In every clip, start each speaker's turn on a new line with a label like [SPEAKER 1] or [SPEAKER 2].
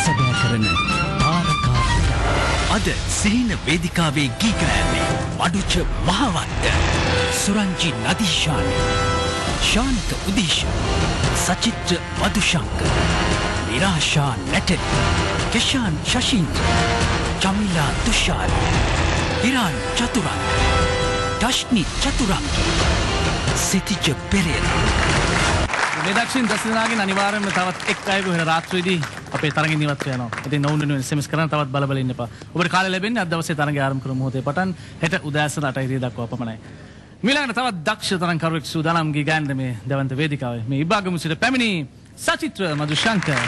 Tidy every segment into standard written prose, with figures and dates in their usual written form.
[SPEAKER 1] සැබෑ කරන භාරකාරය. අද සිහින වේදිකාවේ ගීගෑමේ වඩුච මහවත්ත, සුරංජි නදීශානි, ශාන්ත උදීෂ, සචිත්‍ර මදුශංක, නිරාශා නැටලි, කෙෂාන් ශෂීන්ද්‍ර, චමිලා තුෂාර, හිරාන් චතුරංග, දශ්නි චතුරංග, සිතිජ පෙරේරා.
[SPEAKER 2] මේ දක්ෂින් දසනාගෙන් අනිවාර්යයෙන්ම තවත් එක් අයෙකු වෙන රාත්‍රියේදී අපේ තරඟින් ඉවත් වෙනවා. ඉතින් නොවුන් වෙනුවෙන් SMS කරන තවත් බල එන්න එපා. ඔබට කාලය ලැබෙන්නේ අද දවසේ තරඟය ආරම්භ කරන මොහොතේ පටන් හෙට උදෑසන 8:30 දක්වා පමණයි. ඊළඟට තවත් දක්ෂ තරඟකරුවෙක් සූදානම් ගී ගන්න මේ දවන්ත වේදිකාවේ මේ ඉබ්බාගම සිට පැමිණි සචිත්‍ර මදුශංකර්.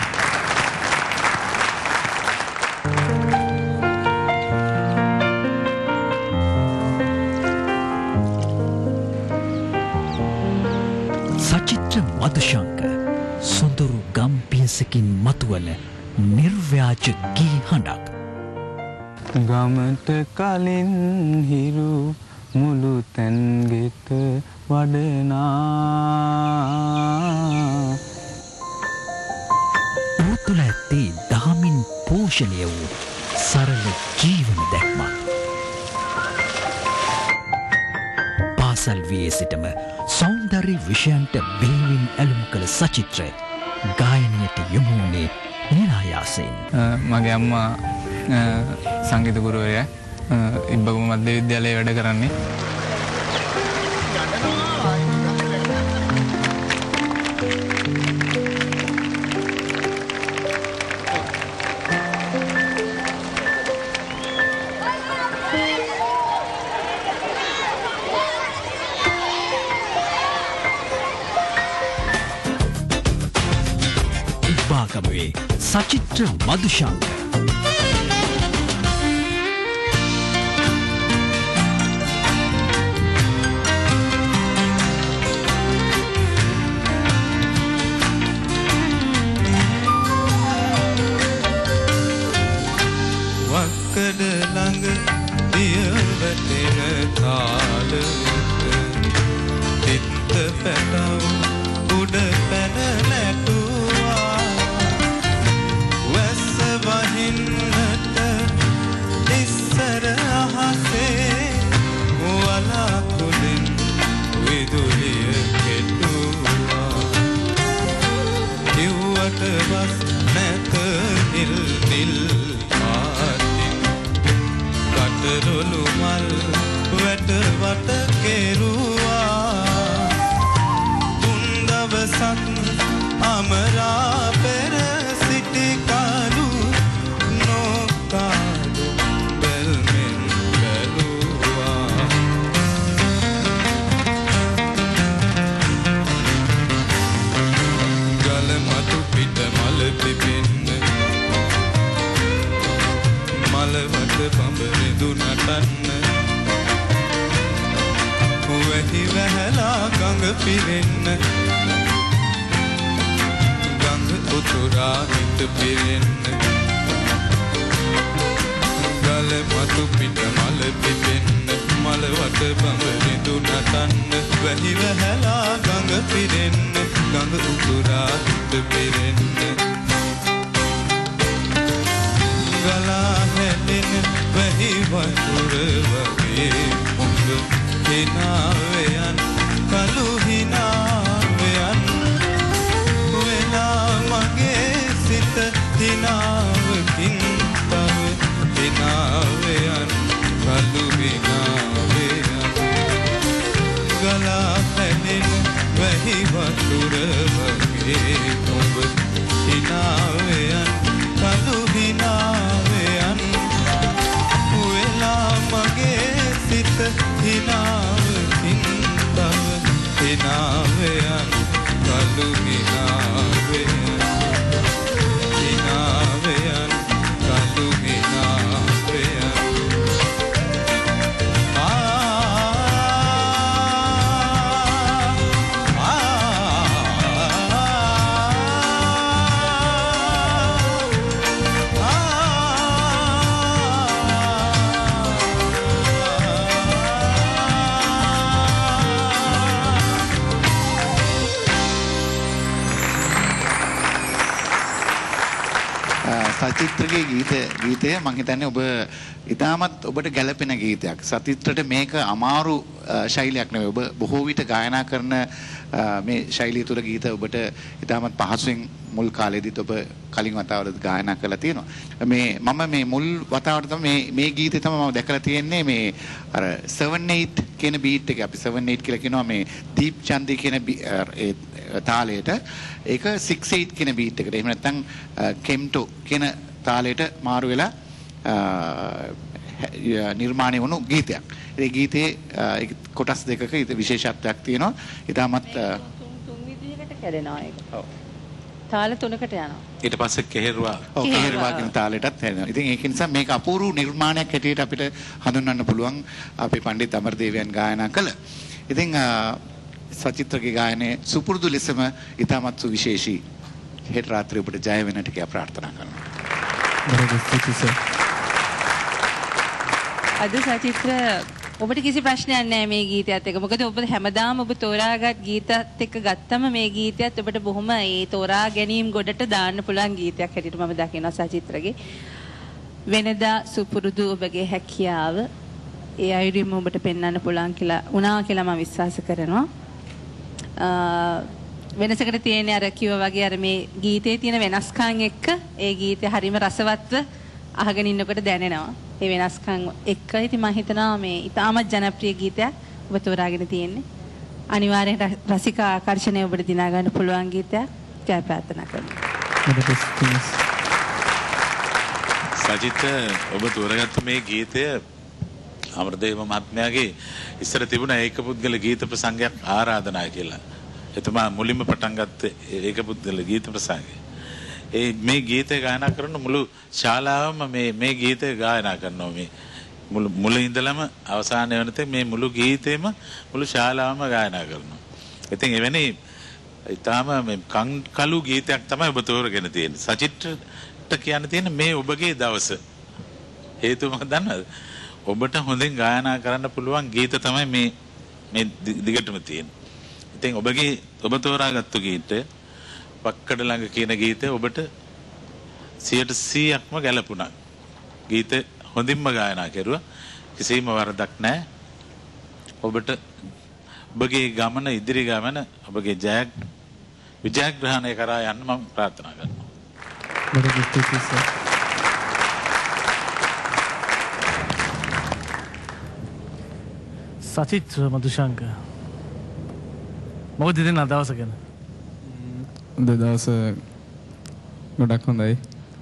[SPEAKER 1] සචිත්‍ර මදුශංකර් සොඳුරු ගම්පියසකින් මතුවන නිර්ව්‍යාජ ගී හඬක්.
[SPEAKER 3] ගමට කලින් හිරු මුළු තැන්ගෙත වඩනා
[SPEAKER 1] ඔහු තුළ ඇත්තේ දහමින් පෝෂණය වූ සරල ජීවන දැක්මක්. පාසල් වියේ සිටම සෞන්දර්ය විෂයන්ට බෙහෙවින් ඇලුම් කළ සචිත්‍ර ගායනයට යොමු වුණේ නිරායාසයෙන්.
[SPEAKER 3] මගේ අම්මා සංගීත ගුරුවරයා ඉබ්බගම මධ්‍ය විද්‍යාලයේ වැඩ කරන්නේ.
[SPEAKER 1] ඉබ්බාගමුවේ සචිත්‍ර මදුශංකර්.
[SPEAKER 3] වක්කඩ ළඟ දියවැටෙන තාලෙක තිත්ත පැටව උඩ පැන නැටුවා වැස්ස වහින්නට ඉස්සර අහසේ වලාකුලින් විදුලිය කෙටුවා කිව්වට වස් නැත නිල් නිල් රොළු මල් වැට වට කෙරුවා තුන් දවසක් අමරා පෙර සිටි කලු නොකාඩු බැල්මෙන් බැලුවා ගල මතු පිට මල පිපෙන්න මලවට පඹරිදු නටන්න වැහි වැහැලා ගඟ පිරෙන්න ගඟ උතුරා හිත පිරෙන්න ගල මතු පිට මල පිපෙන්න මලවට පඹරිදු නටන්න වැහි වැහැලා ගඟ පිරෙන්න ගඟ උතුරා හිත පිරෙන්න ගලා හැලෙන වැහි වතුර වගේ උඹ හිනාවයන් කළු හිනාවයන් වෙලා මගේ සිත හිනාවකින් තව හිනාවයන් කළු හිනාවයන් ගලා හැලෙන වැහි වතුර වගේ උඹ හිනාවයන් කළු හිනාවයන් වෙලා මගේ සිත හිනාවකින් තව හිනාවයන් කළු හිනාවයන් හිනාවයන් කළු හිනාවයන්
[SPEAKER 4] සචිත්‍රගේ ගීතය මම හිතන්නේ ඔබ ඉතාමත් ඔබට ගැළපෙන ගීතයක්. සචිත්‍රට මේක අමාරු ශෛලියක් නෙවෙයි. ඔබ බොහෝ විට ගායනා කරන මේ ශෛලිය තුළ ගීත ඔබට ඉතාමත් පහසුවෙන් මුල් කාලේදීත් ඔබ කලින් වතාවලත් ගායනා කරලා තියෙනවා. මම මේ මුල් වතාවට තමයි මේ ගීතේ තමයි මම දැකලා තියෙන්නේ මේ අර 7/8 කියන බීට් එක. අපි 7/8 කියලා කියනවා මේ දීප් චන්දි කියන තාලයට. ඒක 6/8 කියන බීට් එකට. එහෙම නැත්නම් කෙම්ටෝ කියන තාලයට මාරු වෙලා නිර්මාණය වුණු ගීතයක්. ඒ ගීතේ කොටස් දෙකක විශේෂත්වයක් තියෙනවා. ඊටමත්
[SPEAKER 5] තුන් විදිහකට කැඩෙනවා ඒක. ඔව්. තාල තුනකට යනවා.
[SPEAKER 4] ඊට පස්සේ කෙහෙරුවා. ඔව් කෙහෙරුවා කියන තාලෙටත් හැදෙනවා. ඉතින් ඒක නිසා මේක අපූර්ව නිර්මාණයක් හැටියට අපිට හඳුන්වන්න පුළුවන් අපේ පණ්ඩිත අමරදේවයන් ගායනා කළ. ඉතින් සචිත්‍රගේ ගායනයේ සුපුරුදු ලෙසම ඊටමත් සුවිශේෂී හෙට රාත්‍රියේ ඔබට ජය වෙන්නට කියලා ප්‍රාර්ථනා කරනවා.
[SPEAKER 5] අද සචිත්‍ර ඔබට කිසි ප්‍රශ්නයක් නැහැ මේ ගීතයත් එක්ක. මොකද ඔබ හැමදාම ඔබ තෝරාගත් ගීතත් එක්ක ගත්තම මේ ගීතයත් ඔබට බොහොම ඒ තෝරා ගැනීම ගොඩට දාන්න පුළුවන් ගීතයක් හැටියට මම දකිනවා සචිත්‍රගේ. වෙනදා සුපුරුදු ඔබගේ හැකියාව ඒ අයුරින්ම ඔබට පෙන්වන්න පුළුවන් කියලා මම විශ්වාස කරනවා. වෙනසකට තියෙන අර කිව්වා වගේ අර මේ ගීතේ තියෙන වෙනස්කම් එක්ක ඒ ගීතය හරිම රසවත්ව අහගෙන ඉන්නකොට දැනෙනවා. ඒ වෙනස්කම් එක්ක ඉතින් මම හිතනවා මේ ඉතාමත් ජනප්‍රිය ගීතයක් ඔබ තෝරාගෙන තියෙන්නේ. අනිවාර්යෙන් රසික ආකර්ෂණය ඔබට දිනා ගන්න පුළුවන් ගීතයක්. ජය ප්‍රාර්ථනා කරනවා.
[SPEAKER 6] සජිත් ඔබ තෝරාගත්ත මේ ගීතය අමරදේව මහත්මයාගේ ඉස්සර තිබුණ ඒකපුද්ගල ගීත ප්‍රසංගයක් ආරාධනා කියලා. එතුමා මුලින්ම පටන් ගත්ත ඒකපුද්ගල ගීත ප්‍රසංගය. මේ ගීතය ගායනා කරන මුළු ශාලාවම මේ ගීතය ගායනා කරනවා. මේ මුල ඉඳලම අවසානය වෙනතෙක් මේ මුළු ගීතේම මුළු ශාලාවම ගායනා කරනවා. ඉතින් එවැනි ඊටාම මේ කලු ගීතයක් තමයි ඔබ තෝරගෙන තියෙන්නේ. සචිත්‍රට කියන්න තියෙන මේ ඔබගේ දවස. හේතුව මොකක්ද දන්නවද? ඔබට හොඳින් ගායනා කරන්න පුළුවන් ගීත තමයි මේ දිගටම තියෙන්නේ. ඉතින් ඔබ තෝරාගත්තු ගීතය පක්කඩ ළඟ කියන ගීතය ඔබට 100%ක්ම ගැලපුණා. ගීත හොඳින්ම ගායනා කරුවා. කිසිම වරදක් නැහැ. ඔබට ඔබගේ ගමන ඉදිරි ගමන ඔබගේ විජයග්‍රහණය කරා යන්න මම ප්‍රාර්ථනා කරනවා.
[SPEAKER 2] සචිත්‍ර මදුශංක මොකද දෙන්න දවස ගැන?
[SPEAKER 3] දවස ගොඩක් හොඳයි.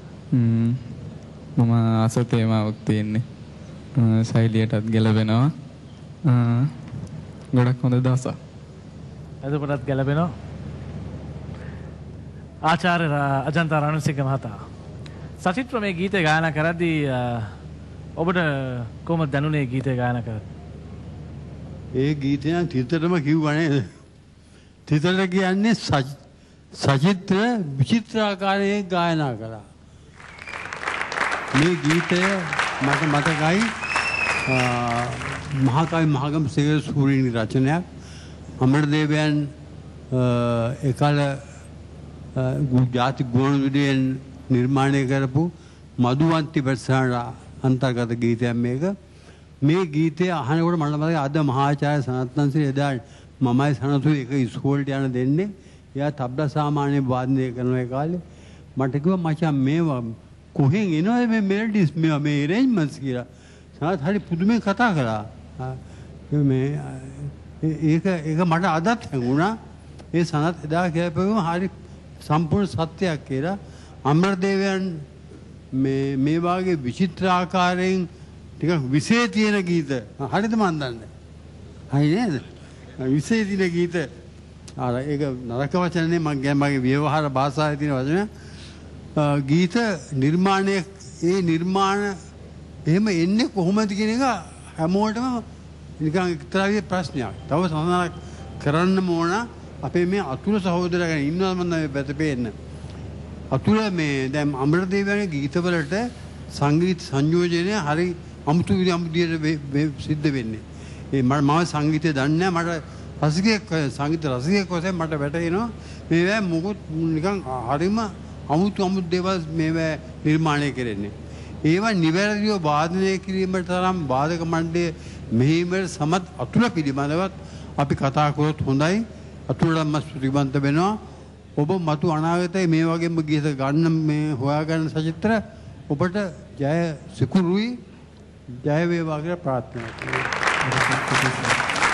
[SPEAKER 3] මම ආස තේමාවක් තියෙන්නේ. ශෛලියටත් ගැලපෙනවා. ගොඩක් හොඳ දවසක්.
[SPEAKER 2] එතකොටත් ගැලපෙනවා. ආචාර්ය අජන්ත රණසිංහ මහතා සචිත්‍ර මේ ගීතය ගායනා කරද්දී ඔබට කොහොමද දැනුනේ ගීතය ගායනා කරද්දී?
[SPEAKER 7] ඒ ගීතය නම් තිතරම කිව්වා නේද? තිතර කියන්නේ සචිත්‍ර විචිත්‍රාකාරයෙන් ගායනා කළා. මේ ගීතය මට මතකයි මහාකවි මහගමසේකර සූරීනි රචනයක්. අමරදේවයන් එකල ජාති ගුවන්විදුලියෙන් නිර්මාණය කරපු මధుවන්ති ප්‍රසාර අන්තර්ගත ගීතයක් මේක. මේ ගීතය අහනකොට මට මතකයි අද මහාචාර්ය සනත්නන්සේ එදා මමයි සනතු එක ඉස්කෝලේට යන දෙන්නේ. එයා තබ්ලා සාමාන්‍ය වාදනය කරන ඒ කාලේ මට කිව්වා මචං මේවා කොහෙන් එනවද මේ මෙලඩිස් මේවා මේ arrangements කියලා. සනත් හරි පුදුමෙන් කතා කළා. මේ ඒක මට අදත් හැඟුණා. ඒ සනත් එදා කියපුවම හරි සම්පූර්ණ සත්‍යයක් කියලා. අමරදේවයන් මේ වාගේ විචිත්‍ර ආකාරයෙන් ටිකක් විශේෂ තියෙන ගීත හරිද මන් දන්නේ. හරි නේද? විශේෂ තියෙන ගීත අර ඒක නරක වචනේ මගේ ව්‍යවහාර භාෂාවේ තියෙන වචන. ගීත නිර්මාණයේ නිර්මාණ එහෙම එන්නේ කොහොමද කියන එක හැමෝටම නිකන් එක්තරා විදිහේ ප්‍රශ්නයක්. තව සඳහන් කරන්න ඕන අපේ මේ අතුල සහෝදරයා ගැන ඉන්නවා මම මේ පැතපේන්න. අතුල මේ දැන් අමරදේවයන්ගේ ගීතවලට සංගීත සංයෝජනය හරි අමුතු විදිහට සිද්ධ වෙන්නේ. මම සංගීතය දන්නේ නැහැ. මට සංගීත රසිකයෙක් වශයෙන් මට වැටහෙනවා මේවා මොකොත් නිකන් හරිම අමුතු දේවල් මේ නිර්මාණය කරන්නේ. ඒවා නිවැරදිව වාදනය කිරීමට තරම් වාදක මණ්ඩලය මෙහිමට සමත් අතුල පිළිබඳවත් අපි කතා කරොත් හොඳයි. අතුලටම ස්තුතිවන්ත වෙනවා. ඔබ මතු අනාගතයේ මේ වගේම ගීත ගන්න මේ හොයාගන්න සචිත්‍ර ඔබට ජය සිකුරුයි ජය වේවා කියලා ප්‍රාර්ථනා කරනවා.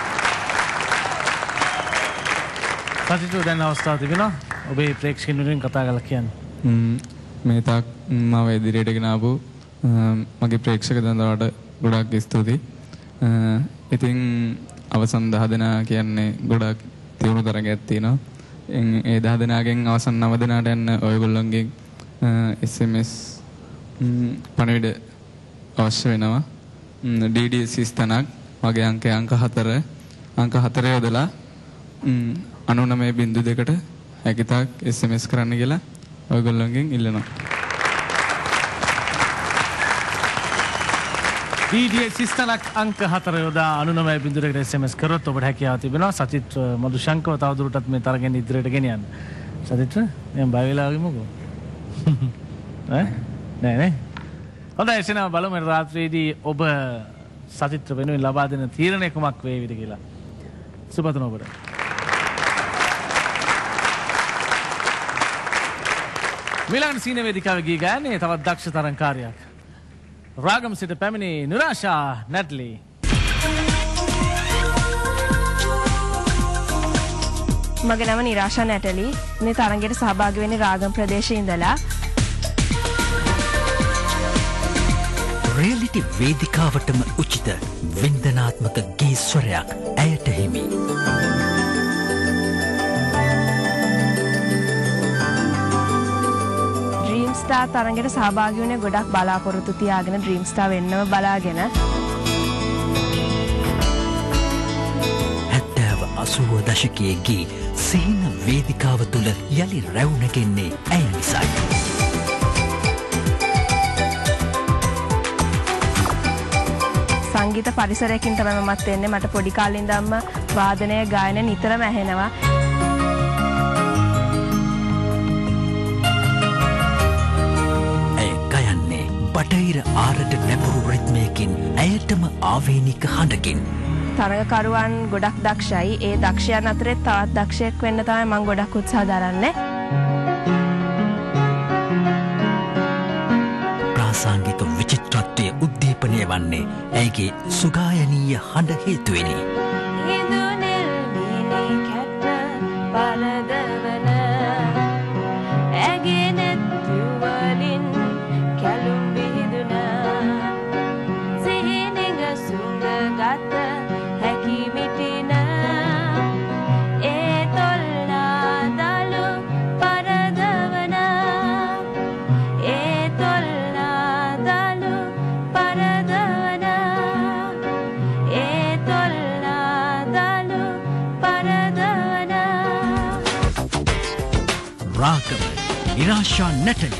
[SPEAKER 2] සචිත්‍ර දැන් අවස්ථාව තිබෙනවා. ඔබේ ප්‍රේක්ෂකයන් වෙනුවෙන් කතා කරලා කියන්න.
[SPEAKER 3] මේ තාක් මාව ඉදිරියට ගෙන ආපු මගේ ප්‍රේක්ෂක දන්දවට ගොඩාක් ස්තුතියි. ඉතින් අවසන් 10 දෙනා කියන්නේ ගොඩාක් තියුණු තරගයක් තියෙනවා. ඒ 10 දෙනාගෙන් අවසන් 9 දෙනාට යන්න ඔයගොල්ලන්ගෙන් SMS පණිවිඩ අවශ්‍ය වෙනවා. DDS ස්ථානක් මගේ අංක 4 අංක 4 යොදලා 99.2ට හැකිතාක් SMS කරන්න කියලා ඔයගොල්ලන්ගෙන් ඉල්ලනවා.
[SPEAKER 2] DDS ස්ථානක් අංක 4 යොදා 99.2කට SMS කරොත් ඔබට හැකියාව තිබෙනවා සචිත්‍ර මදුශංකව තවදුරටත් මේ තරගෙන් ඉදිරියට ගෙනියන්න. සචිත්‍ර මම බය වෙලා වගේ මොකෝ? නෑ. හොඳයි එසේනම් බලමු රාත්‍රියේදී ඔබ සචිත්‍ර වෙනුවෙන් ලබා දෙන තීරණය කුමක් වේවිද කියලා. සුබතන ඔබට. මිලන් සීන වේදිකාවේ ගී ගායනයේ තවත් දක්ෂ තරංකාරියක්. රාගම් සිට පැමිණි නිරාෂා නැට්ලි.
[SPEAKER 8] මගේ නම නිරාෂා නැටලි. මේ තරඟයට සහභාගී වෙන්නේ රාගම් ප්‍රදේශයේ ඉඳලා.
[SPEAKER 1] රියලිටි වේදිකාවටම උචිත වින්දනාත්මක ගී ස්වරයක් ඇයට හිමි.
[SPEAKER 8] ඩ්‍රීම් ස්ටාර් තරඟයට සහභාගී වුණේ ගොඩක් බලාපොරොත්තු තියාගෙන ඩ්‍රීම් ස්ටාර් වෙන්නම බලාගෙන
[SPEAKER 1] 70-80 දශකයේ ගී සිහින වේදිකාව තුළ යළි රැවුනගෙන්නේ ඇය නිසයි.
[SPEAKER 8] සංගීත පරිසරයකින් තමයි මමත් එන්නේ. මට පොඩි කාලේ ඉඳන්ම වාදනය ගායන නිතරම ඇහෙනවා.
[SPEAKER 1] ඇය ගයන්නේ බටහිර ආරට නැඹුරු රිද්මයකින් ඇයටම ආවේනික හඬකින්.
[SPEAKER 8] තරගකරුවන් ගොඩක් දක්ෂයි. ඒ දක්ෂයන් අතරේ තවත් දක්ෂයෙක් වෙන්න තමයි මම ගොඩක් උත්සාහ දරන්නේ.
[SPEAKER 1] ප්‍රාසංගික විචිත්‍රත්වය උද්දීපනය වන්නේ ඇයගේ සුගායනීය හඬ හේතුවෙනි. රාගම නිරාෂා නැටලි.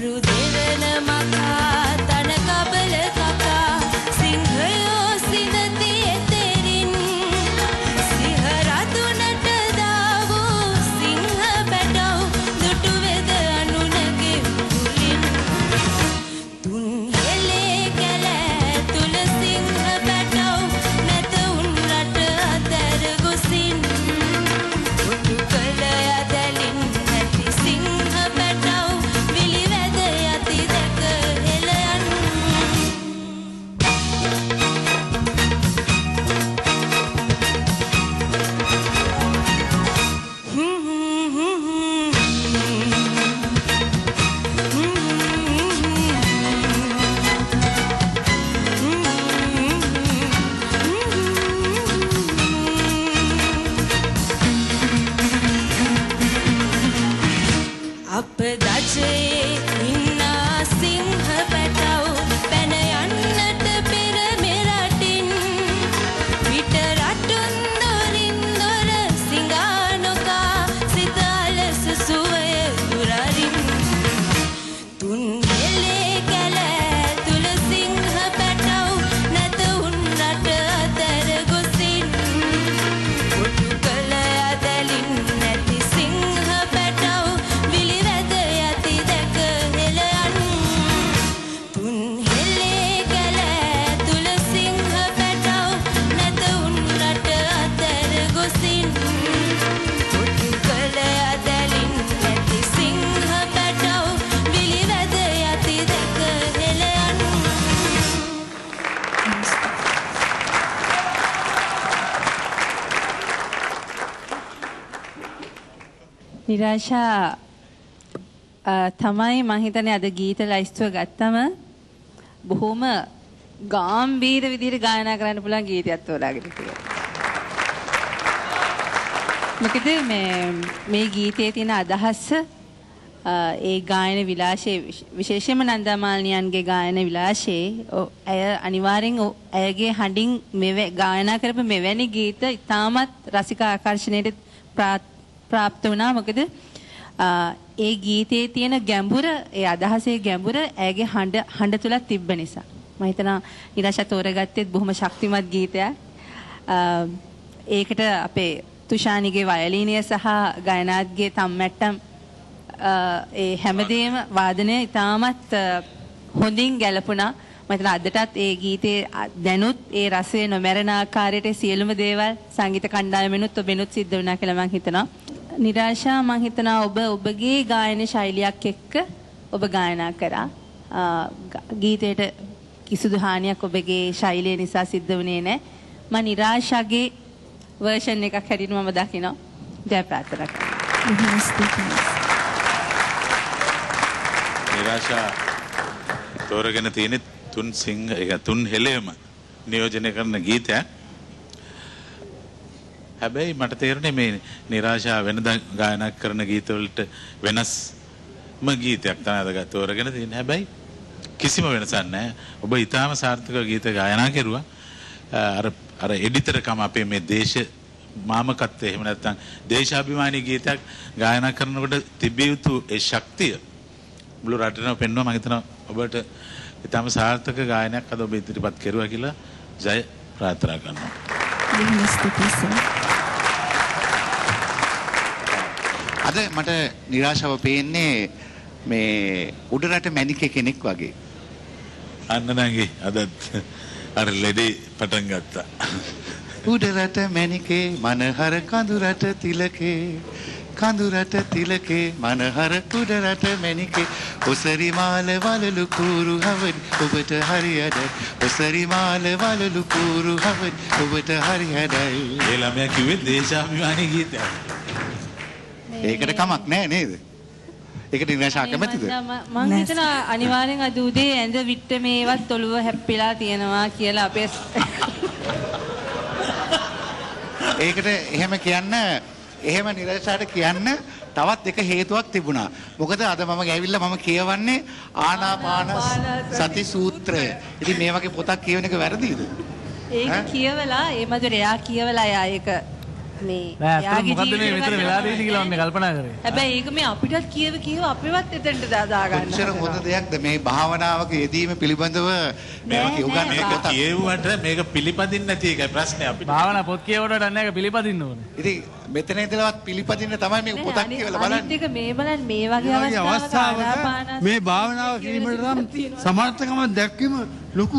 [SPEAKER 5] නිරාෂා තමයි මම හිතන්නේ අද ගීත ලයිස්තුව ගත්තම බොහොම ගාම්භීර විදිහට ගායනා කරන්න පුළුවන් ගීතයක් තෝරාගෙන තියෙනවා. මොකද මේ ගීතයේ තියෙන අදහස ඒ ගායන විලාසයේ විශේෂයෙන්ම නන්දාමාලිනියන්ගේ ගායන විලාසයේ ඇය අනිවාර්යෙන් ඇයගේ හඬින් ගායනා කරපු මෙවැනි ගීත ඉතාමත් රසික ආකර්ෂණයට ප්‍රාප්ත වුණා. මොකද ඒ ගීතයේ තියෙන ගැඹුර, ඒ අදහසේ ගැඹුර ඇයගේ හඬ තුල තිබ්බ නිසා. මම හිතනවා නිරාෂා තෝරගත්තෙත් බොහොම ශක්තිමත් ගීතයක්. ඒකට අපේ තුෂානිගේ වයලීනය සහ ගායනාත්ගේ තම්මැට්ටම් ඒ හැමදේම වාදනය ඉතාමත් හොඳින් ගැලපුණා. මම හිතනවා අදටත් ඒ ගීතේ දැනුත් ඒ රසය නොමැරෙන ආකාරයට සියලුම දේවල් සංගීත කණ්ඩායමෙනුත් ඔබෙනුත් සිද්ධ වුණා කියලා මම හිතනවා. නිරාෂා මම හිතනවා ඔබගේ ගායන ශෛලියක් එක්ක ඔබ ගායනා කරා. ගීතයට කිසිදු හානියක් ඔබගේ ශෛලිය නිසා සිද්ධ වුණේ නැහැ. මම නිරාෂාගේ වර්ෂන් එකක් හැටියට මම දකිනවා. ජය ප්‍රාර්ථනා කරනවා.
[SPEAKER 6] නිරාෂා තෝරගෙන තියෙන තුන් හෙළයම නියෝජනය කරන ගීතයක්. හැබැයි මට තේරුණේ මේ නිරාෂා වෙනදා ගායනා කරන ගීතවලට වෙනස්ම ගීතයක් තමයි අද තෝරගෙන තියෙන්නේ. හැබැයි කිසිම වෙනසක් නැහැ. ඔබ ඊටාම සාර්ථකව ගීත ගායනා කරුවා. අර එඩිටර්කම අපේ මේ දේශ මාමකත්වය එහෙම නැත්නම් දේශාභිමානී ගීතයක් ගායනා කරනකොට තිබිය යුතු ඒ ශක්තිය මුළු රටේම පෙන්වනවා. මම හිතනවා ඔබට ඊටාම සාර්ථක ගායනයක් අද ඔබ ඉදිරිපත් කරුවා කියලා ජය ප්‍රාර්ථනා කරනවා.
[SPEAKER 4] අද මට නිරාශාව පේන්නේ මේ උඩරට මැනිකේ කෙනෙක් වගේ.
[SPEAKER 6] අන්න නැගේ අදත් අර ලෙඩේ පටන් ගත්තා.
[SPEAKER 4] උඩරට මැනිකේ මනහර කඳුරට තිලකේ කඳුරට තිලකේ මනහර උඩරට මැනිකේ ඔසරි මාල වලලු කූරු හවනි ඔබට හරියටයි ඔසරි මාල වලලු කූරු හවනි ඔබට හරියටයි.
[SPEAKER 6] ඒ ළමයා කිව්වේ දේශාභිමානී ගීතයක්.
[SPEAKER 4] ඒකට කමක් නැහැ නේද? ඒකට නිරාශා කැමතිද?
[SPEAKER 5] මම හිතනවා අනිවාර්යෙන් අද උදේ ඇඳ විට්ට මේවත් ඔළුව හැප්පිලා තියෙනවා කියලා අපේ
[SPEAKER 4] ඒකට එහෙම නිරාශාට කියන්න තවත් එක හේතුවක් තිබුණා. මොකද අද මම ඇවිල්ලා මම කියවන්නේ ආනාපාන සති සූත්‍රය. ඉතින් මේ වගේ පොතක් කියවන එක වැරදිද?
[SPEAKER 5] ඒක කියවලා ඒ මధుර එයා කියවලා එයා ඒක මේ
[SPEAKER 2] ඇත්තටම මොකද්ද මේ මෙතන වෙලා තියෙන්නේ කියලා මම කල්පනා කරේ.
[SPEAKER 5] හැබැයි ඒක මේ අපිටත් කියව අපිවත් එතනට දා ගන්න.
[SPEAKER 4] කොච්චර හොඳ දෙයක්ද මේ භාවනාවක යෙදීම පිළිබඳව මේවා කියුගන්න
[SPEAKER 6] මේක කියෙව්වට මේක පිළිපදින්න නැති එකයි ප්‍රශ්නේ අපිට.
[SPEAKER 2] භාවනා පොත් කියවුවට නැහැ ඒක පිළිපදින්න ඕනේ.
[SPEAKER 4] ඉතින් මෙතන ඉඳලවත් පිළිපදින්න තමයි මේ පොතක් කියවලා බලන්නේ.
[SPEAKER 5] අනිත් එක මේ බලන්න මේ වගේ අවස්ථාවක
[SPEAKER 7] මේ භාවනාව කිරීමට නම් සමර්ථකම දැක්වීම ලොකු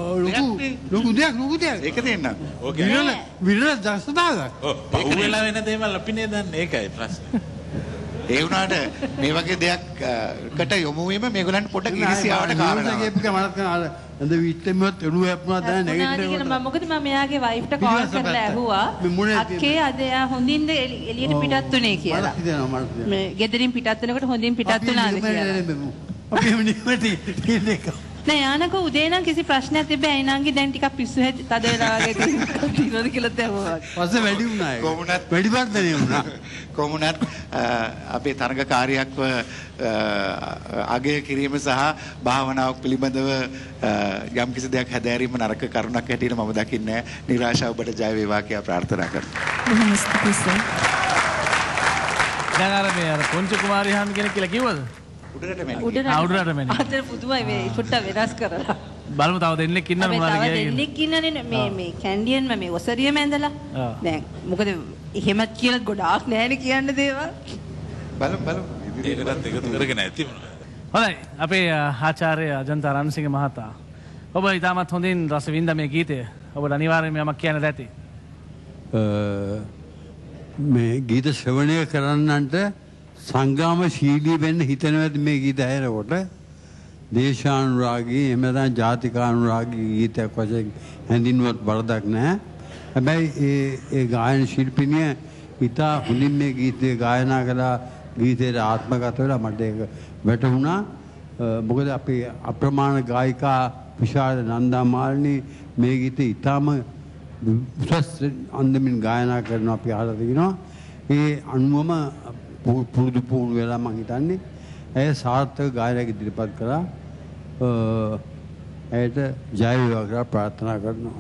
[SPEAKER 7] දෙයක්.
[SPEAKER 4] ඒක දෙන්න.
[SPEAKER 6] ඕකේ.
[SPEAKER 7] විරල දක්ෂතාවයක්.
[SPEAKER 6] ඔව්. පහු වෙලා වෙන දේවල් අපි නේ දන්නේ ඒකයි ප්‍රශ්නේ.
[SPEAKER 4] ඒ වුණාට මේ වගේ දෙයක්කට යොමු වීම මේගොල්ලන්ට පොඩ්ඩක් ඉරිසියාවට කාරණාවක්.
[SPEAKER 7] අද විත්තෙමත් එළුව හැප්පුණා දැන්
[SPEAKER 5] නැගිටින්න මම මොකද මම එයාගේ වයිෆ්ට කෝල් කරලා ඇහුවා අක්කේ අද එයා හොඳින්ද එළියට පිටත් උනේ කියලා. මේ ගෙදරින් පිටත් වෙනකොට හොඳින් පිටත් වුණාද කියලා.
[SPEAKER 7] අපි එමුනේ
[SPEAKER 5] නෑ යානක උදේ නම් කිසි ප්‍රශ්නයක් තිබ්බේ ඇයිනන්ගේ දැන් ටිකක් පිස්සු හැදි තද වෙලා වගේ තියෙනවද කියලා තැවුවා.
[SPEAKER 7] පස්සේ වැඩි වුණා ඒක.
[SPEAKER 4] කොමුණත්
[SPEAKER 7] වැඩි වර්ධනය වුණා.
[SPEAKER 4] කොමුණත් අපේ තරඟකාරියක්ව අගය කිරීම සහ භාවනාවක් පිළිබඳව යම් කිසි දෙයක් හැදෑරීම නරක කරුණක් හැටියට මම දකින්නේ නැහැ. නිරාශා ඔබට ජය වේවා කියලා ප්‍රාර්ථනා කරනවා.
[SPEAKER 8] බොහොම ස්තුතියි.
[SPEAKER 2] දැන් අර මේ අර පොන්ච කුමාරි හාන් කෙනෙක් කියලා කිව්වද?
[SPEAKER 5] උඩරට
[SPEAKER 2] මැනි.
[SPEAKER 5] අතර පුදුමයි මේ පොට්ට වෙනස් කරලා.
[SPEAKER 2] බලමු තව දෙන්නෙක් ඉන්නවද මොනවද කියලා.
[SPEAKER 5] දෙන්නෙක් ඉන්නනේ මේ කැන්ඩියන්ම මේ ඔසරියම ඇඳලා. දැන් මොකද එහෙමත් කියලා ගොඩාක් නැහැනේ කියන්න දේවල්.
[SPEAKER 4] බලමු.
[SPEAKER 6] ඒකටත් එකතු කරගෙන ඇති මොනවද?
[SPEAKER 2] හොඳයි. අපේ ආචාර්ය අජන්ත රණසිංහ මහතා. ඔබ ඉතාමත් හොඳින් රස විඳ මේ ගීතය. ඔබට අනිවාර්යයෙන්ම යමක් කියන්න ඇති.
[SPEAKER 7] මේ ගීත ශ්‍රවණය කරන්නන්ට සංගාමශීලී වෙන්න හිතනවාද මේ ගීත ඇහෙනකොට? දේශානුරාගී එහෙම නැත්නම් ජාතිකානුරාගී ගීතයක් වශයෙන් හැඳින්වුවත් වරදක් නැහැ. හැබැයි ඒ ගායන ශිල්පිනිය ඉතා හොඳින් මේ ගීතය ගායනා කළා. ගීතයට ආත්මගත වෙලා මට ඒක වැටහුණා. මොකද අපේ අප්‍රමාණ ගායිකා විශාල නන්දා මාලිනී මේ ගීතය ඉතාම උසස් අන්දමින් ගායනා කරනවා අපි අහලා තියෙනවා. ඒ අනුවම පුරුදු පුහුණු වෙලා මම හිතන්නේ ඇය සාර්ථක ගායනයක් ඉදිරිපත් කළා. ඇයට ජය වේවා කියලා ප්‍රාර්ථනා කරනවා.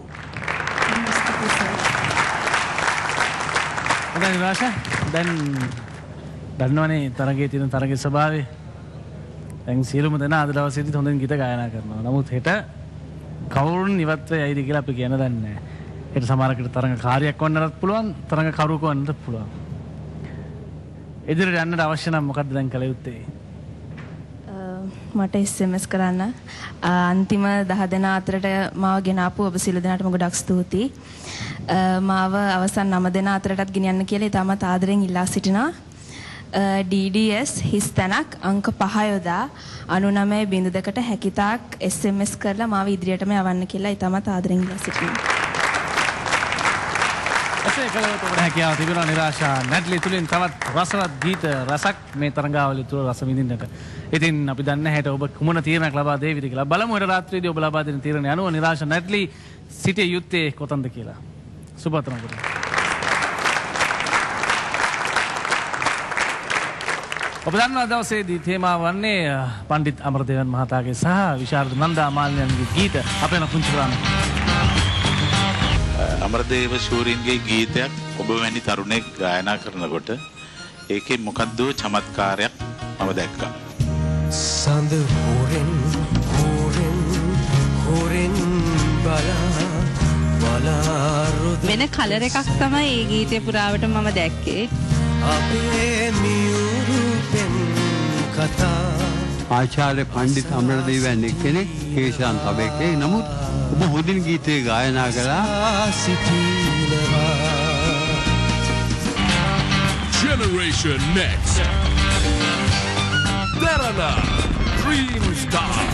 [SPEAKER 2] හොඳයි නිරාශා. දැන් දන්නවනේ තරගයේ තියෙන තරගයේ ස්වභාවය. දැන් සියලුම දෙනා අද දවසේදීත් හොඳින් ගීත ගායනා කරනවා. නමුත් හෙට කවුරුන් ඉවත් වෙයිද කියලා අපි කියන දන්නේ නැහැ. හෙට සමහරකට තරඟ කාර්යයක් වන්නත් පුළුවන්, තරඟ කරුවක වන්නත් පුළුවන්. ඉදිරියට යන්නට අවශ්‍ය නම් මොකක්ද දැන් කළ යුත්තේ?
[SPEAKER 8] මට SMS කරන්න. අන්තිම 10 දෙනා අතරට මාව ගෙනාපු ඔබ සියලු දෙනාටම ගොඩක් ස්තුතියි. මාව අවසන් 9 දෙනා අතරටත් ගෙනියන්න කියලා ඉතාමත් ආදරෙන් ඉල්ලා සිටිනවා. DDS හිස් තැනක් අංක 5 යොදා 99.2ට හැකිතාක් SMS කරලා මාව ඉදිරියටම යවන්න කියලා ඉතාමත් ආදරෙන් ඉල්ලා සිටිනවා.
[SPEAKER 2] එසේ කළොත් ඔබට හැකියාව තිබෙනවා නිරාශා නැට්ලි තුලින් තවත් රසවත් ගීත රසක් මේ තරඟාවලිය තුල රස විඳින්නට. ඉතින් අපි දන්නේ නැහැ ඔබ කුමන තීරණයක් ලබා දෙවිද කියලා. බලමු හෙට රාත්‍රියේදී ඔබ ලබා දෙන තීරණය අනුව නිරාශා නැට්ලි සිටිය යුත්තේ කොතනද කියලා. සුබතරංගුට. ඔබ දන්නා දවසේදී තේමාව වන්නේ පණ්ඩිත් අමරදේවන් මහතාගේ සහ විශාරද නන්දා මාලිනියන්ගේ ගීත අපේ කුංචි පුරාණ.
[SPEAKER 6] අමරදේව ශූරින්ගේ ගීතයක් ඔබ වැනි තරුණෙක් ගායනා කරනකොට ඒකේ මොකද්ද චමත්කාරයක් මම දැක්කා.
[SPEAKER 9] සඳ හොරෙන් බලා
[SPEAKER 5] වෙන කලර් එකක් තමයි මේ ගීතේ පුරාවට මම දැක්කේ.
[SPEAKER 9] අපේ මියුරු පෙන් කතා
[SPEAKER 7] ආචාර්ය පණ්ඩිත අමරදේවයන් කෙනෙක් කේශාන් තබේකේ. නමුත් ඔබ හොඳින් ගීතේ ගායනා කළා.
[SPEAKER 10] Generation Next. Derana Dream Star.